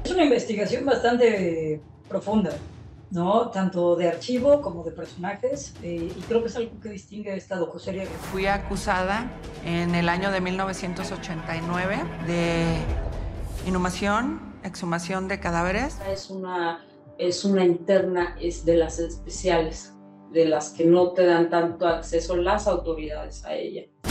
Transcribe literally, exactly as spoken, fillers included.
Es una investigación bastante profunda, ¿no? Tanto de archivo como de personajes, eh, y creo que es algo que distingue a esta docuserie. Fui acusada en el año de mil novecientos ochenta y nueve de inhumación, exhumación de cadáveres. Es una, es una interna, es de las especiales, de las que no te dan tanto acceso las autoridades a ella.